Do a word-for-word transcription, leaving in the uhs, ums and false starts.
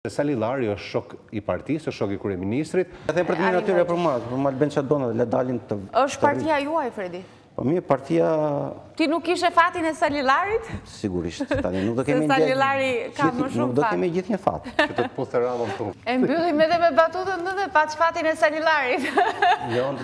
Salilari është shok i partisë, është shok i kryeministrit. E them për të mirë atyre për mua, për ma të bënë që donë dhe le dalin të... është partia juaj, Fredi? Po mirë, partia... Ti nuk ishe fatin e Salilarit? Sigurisht, tani nuk do Se kemi... Salilari ka më shumë Nuk do fat. kemi gjithë një fat. Që të të puthë Ramon këtu. E mbyllim edhe me batutën dhe pat fatin e Salilarit. Jo,